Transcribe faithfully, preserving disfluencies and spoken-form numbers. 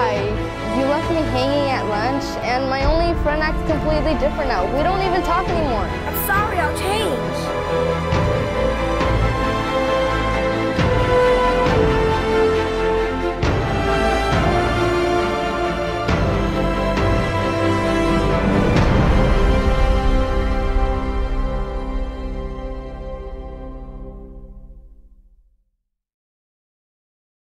why. You left me hanging at lunch, and my only friend acts completely different now. We don't even talk anymore. I'm sorry, I'll change.